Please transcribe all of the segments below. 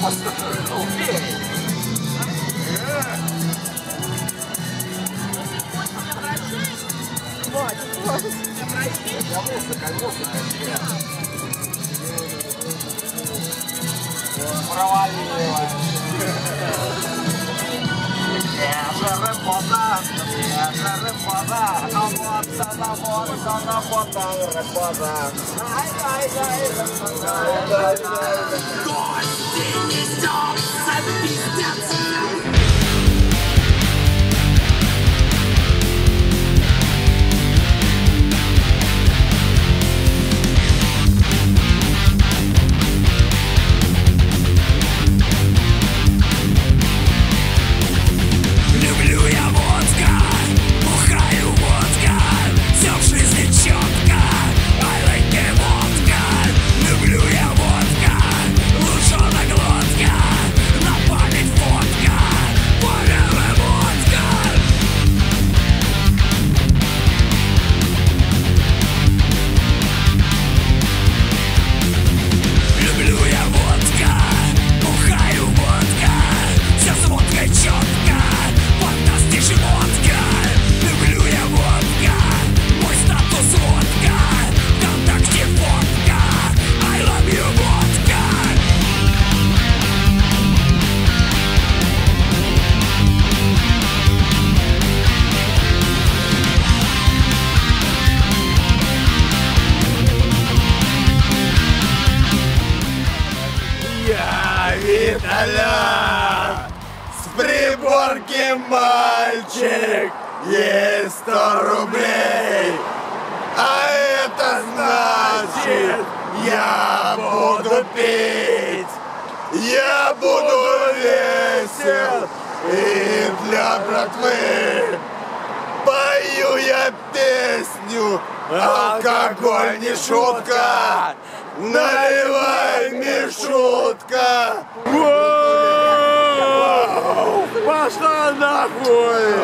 Провалилась. Виталя! С Приборки мальчик! Есть 100 рублей! А это значит, я буду пить! Я буду весел и для братвы! Пою я песню, алкоголь не шутка! Наливай, Мишутка! Пошла нахуй!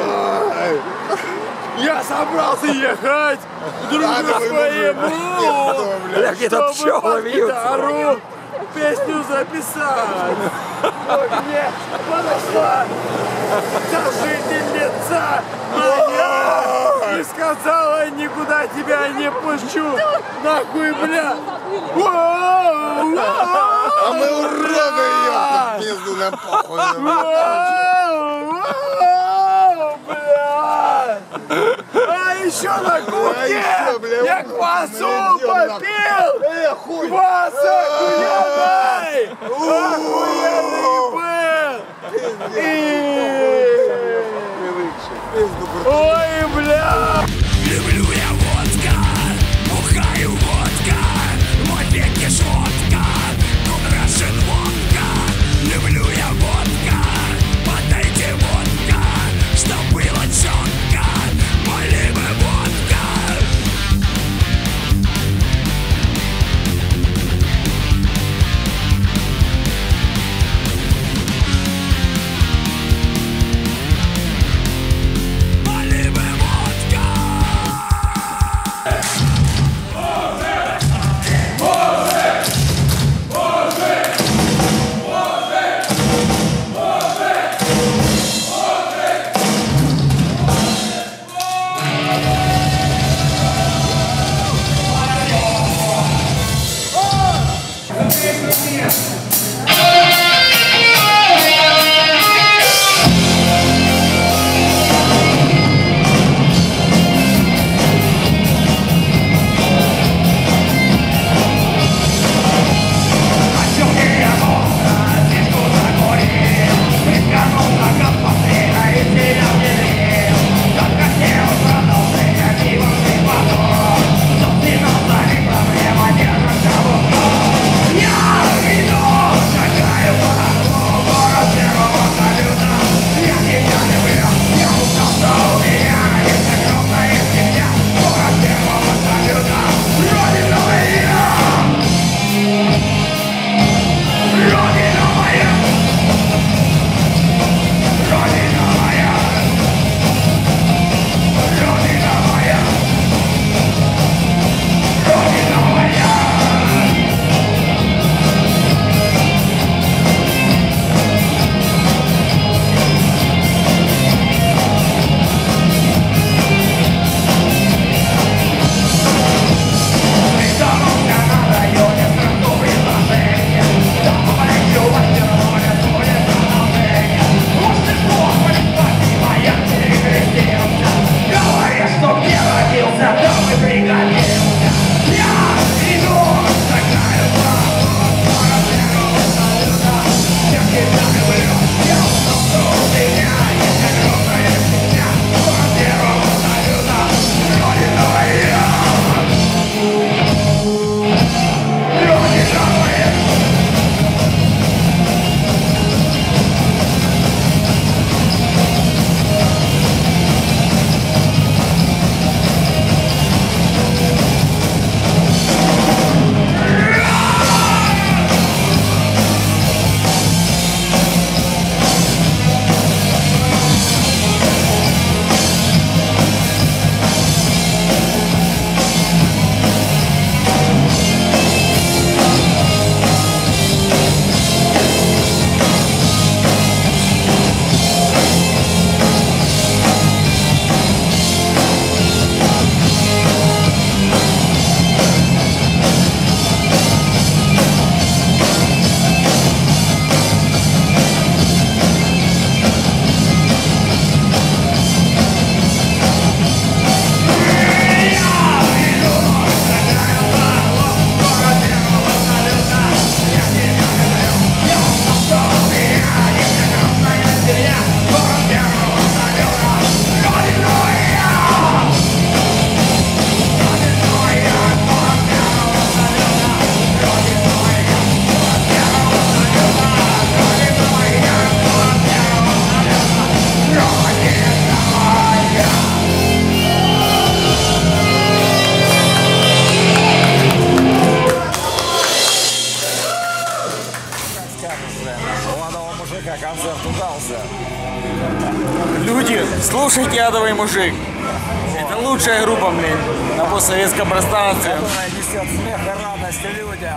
Я собрался ехать к другу своему, Какие-то пчелы вьются. песню записать. Мне подошла сожительница моя и сказала, никуда тебя не пущу. Нахуй, бля. А мы уроды ее в пизду на похуй. А еще на кухне я квасу попил! Квас охуенный! Охуенный был! Ой, бля! Люблю я водка, бухаю водка, мой век не шутка, Кудрашин водка. Люблю я водка, подайте водка, чтоб было четко, мой любимый водка. Мой любимый водка. Я иду! Слушайте, адовый мужик. Это лучшая группа, блин, на постсоветском пространстве. Которая несет смех и радость людям.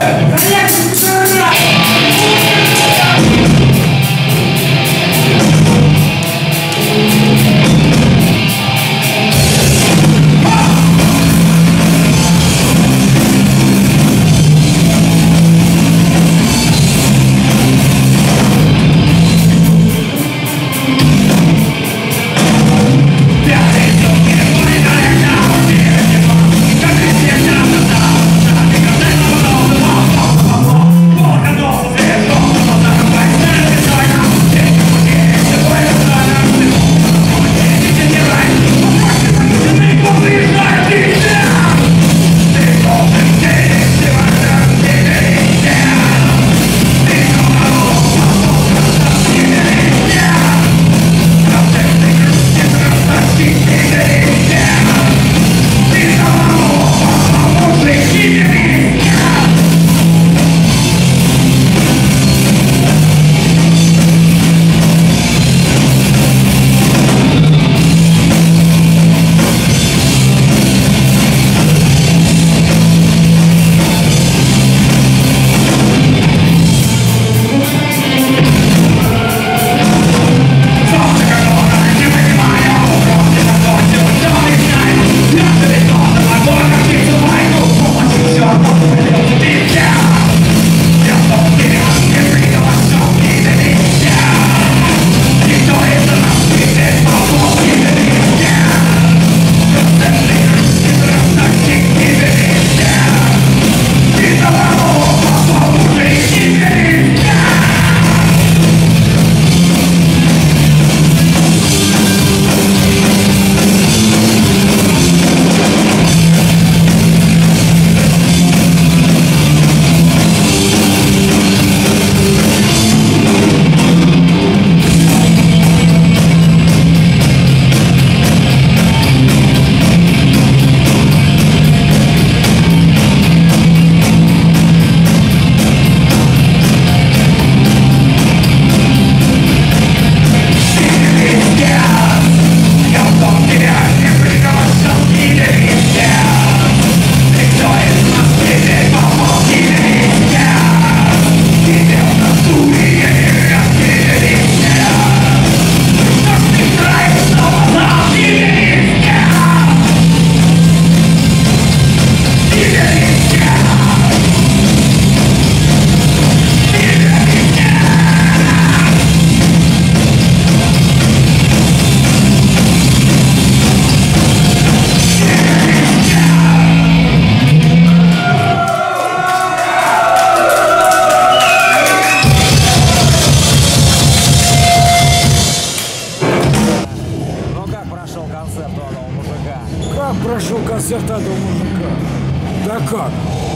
концерт адового мужика. Да как?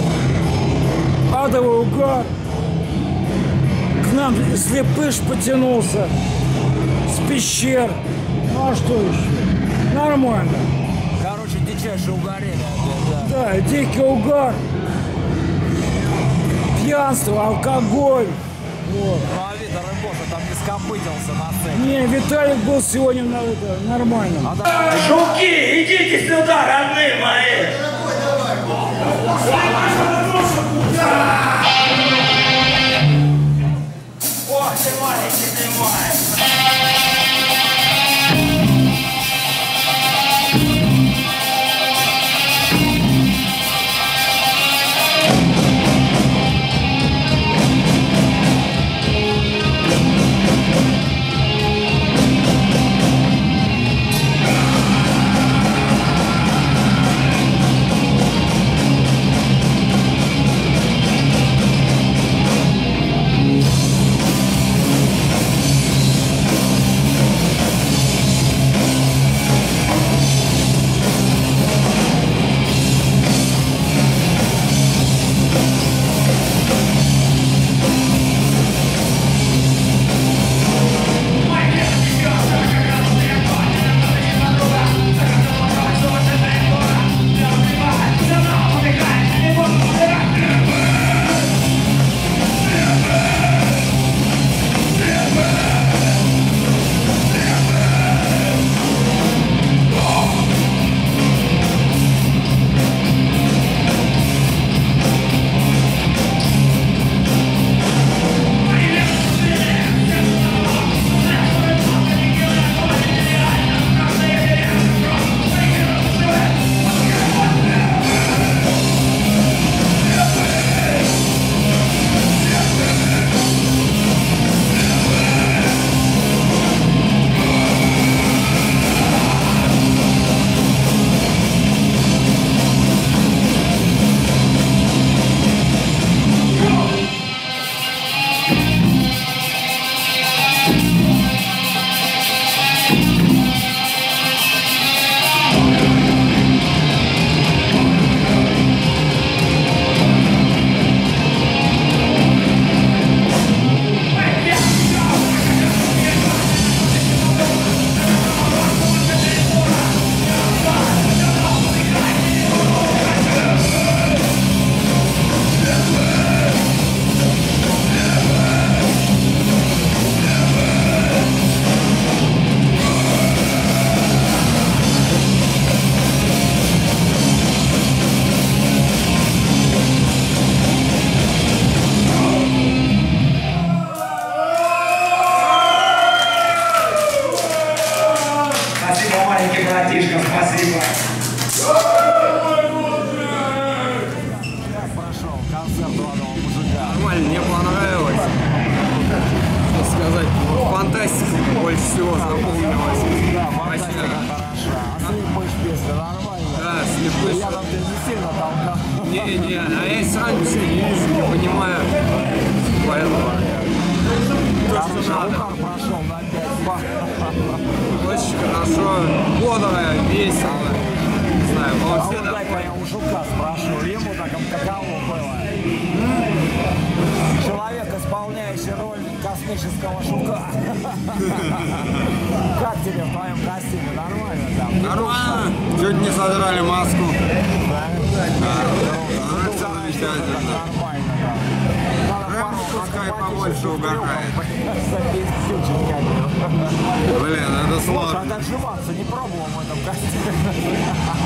Адовый угар. К нам слепыш потянулся с пещер. Ну а что еще? Нормально. Короче, дичайшее угорение. Да, дикий угар. Пьянство, алкоголь. Вот. Ну а Витя Рыбоша там не скопытился на сцене. Не, Виталик был сегодня нормально. Жуки, идите сюда, родные мои! Ох ты маленький ты мой! Не, а я сам все не вижу, не понимаю. Поэтому... Прошел на 5 баллов. Очень хорошо, бодро, весело. Не знаю, А молодцы. вот дай-ка я у Жука спрошу, ему так каково было? Человек, исполняющий роль космического Жука. Как тебе в твоем костюме? Нормально там? Нормально. Чуть не содрали маску. Нормально, да. Прям пускай побольше угорает. Запиздючить как-то. Блин, это сложно. А отжиматься не пробовал в этом костюме.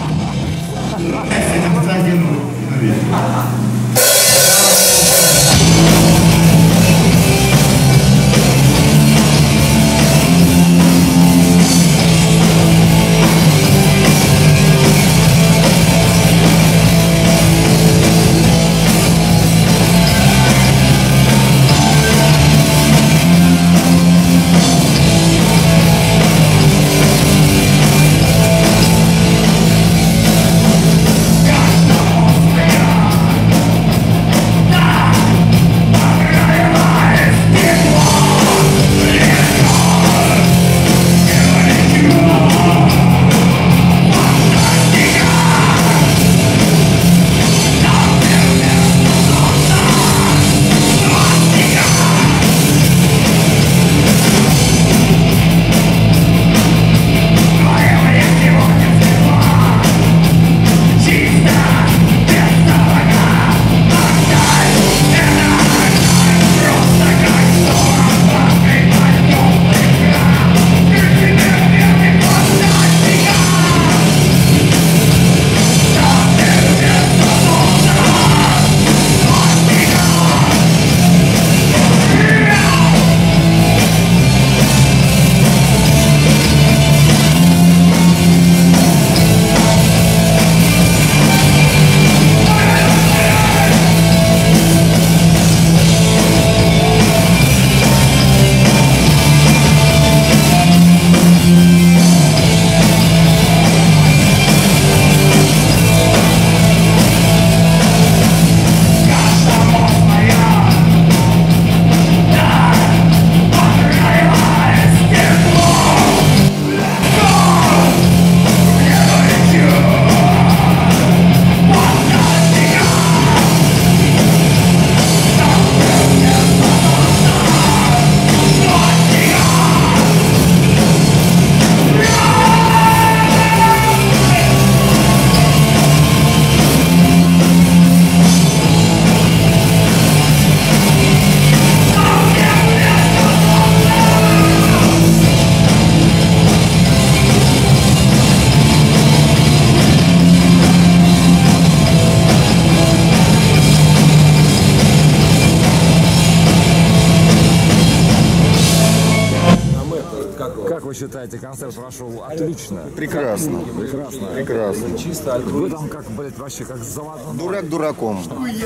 Как вы считаете, концерт прошел отлично? Прекрасно. Прекрасно. Прекрасно. Чисто. Вы там как, блядь, вообще как заводной. Дурак дураком.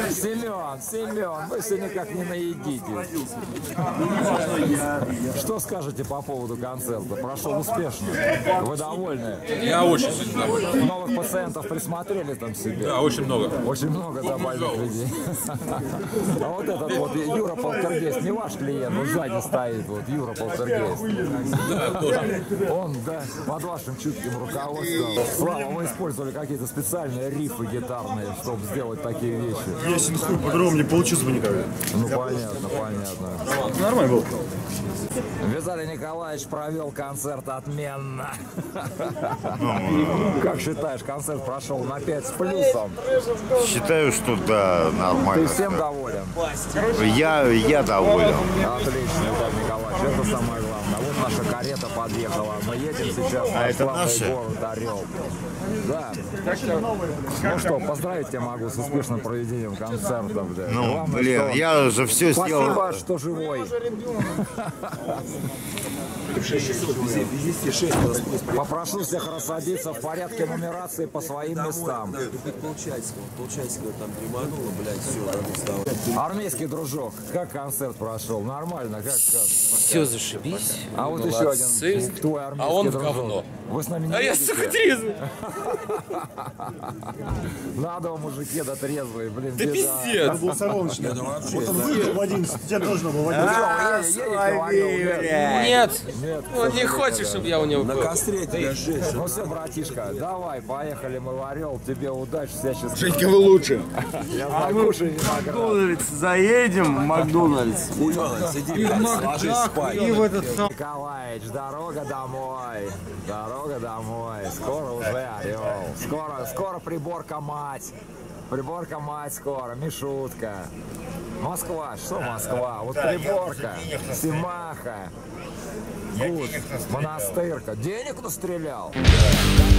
Семен, вы все никак не наедите. Что скажете по поводу концерта? Прошел успешно. Вы довольны? Я очень доволен. Новых пациентов присмотрели там себе? Да, очень много. Очень много, да, больных людей. А вот этот вот Юра Полтергейст, не ваш клиент, вот сзади стоит, вот Юра Полтергейст. Да, тоже. Он, да, под вашим чутким руководством. Слава, вы использовали какие-то специальные рифы гитарные, чтобы сделать такие вещи? Если хуй по-другому не получилось бы никогда. Ну, понятно. Нормально был. Виталий Николаевич провел концерт отменно. Как считаешь, концерт прошел на 5 с плюсом? Считаю, что да, Ты нормально. всем доволен? Я доволен. Отлично, Виталий Николаевич, это самое главное. Вот наша карета подъехала. Мы едем сейчас на это славный наша? город Орел. Да. Ну что, поздравить тебя могу с успешным проведением концерта. Бля. Ну, Главное, блин, что- я же все сделал. Спасибо, что живой. Попрошу всех рассадиться в порядке нумерации по своим местам. Полчасика там тримануло, блядь, все, надо вставать. Армейский дружок, как концерт прошел? Нормально? Как? Все зашибись. А вот вот еще Молодцы. один твой А армейский он в дружок. говно. Вы с нами не А я, едете? сука, трезвый. Надо вам, мужики, да трезвые, блин, Да беда. пиздец. Был солнечный. Это вообще. Вот он выиграл в 11, тебе должно было в 11. Нет. Нет, Он не хочет, чтобы я у него На был. костре тебя жесть. Ну все, братишка, давай, поехали мы в Орел, тебе удачи, всяческих. Женька, вы лучше. Я знаю, кушай виноград. Макдональдс заедем, в Макдональдс. Хуёно, сиди, блядь, ложись спать. И в этот сам... Николаич, дорога домой, дорога домой, скоро уже Орел, скоро приборка мать скоро, Мишутка. Москва, что Москва? Вот приборка, Симаха, Гуд, Монастырка. Денег настрелял?